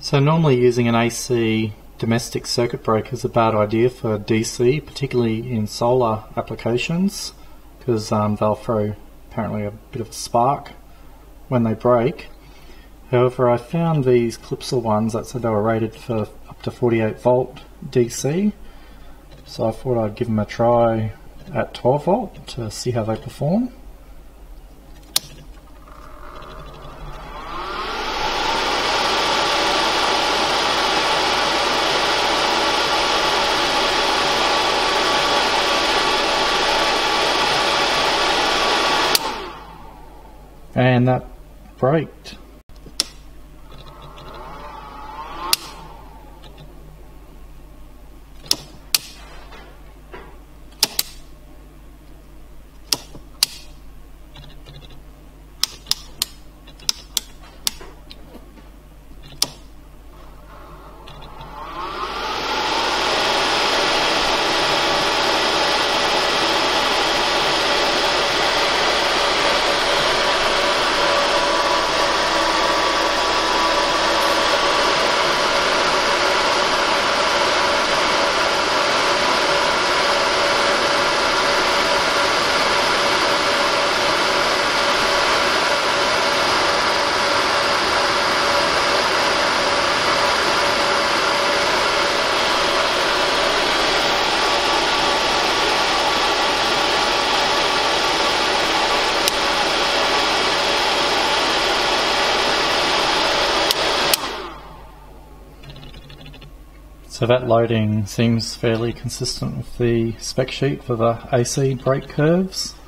So normally using an AC domestic circuit breaker is a bad idea for DC, particularly in solar applications, because they'll throw apparently a bit of a spark when they break. However, I found these Clipsal ones that said they were rated for up to 48 volt DC, so I thought I'd give them a try at 12 volt to see how they perform. And that braked. So that loading seems fairly consistent with the spec sheet for the AC brake curves.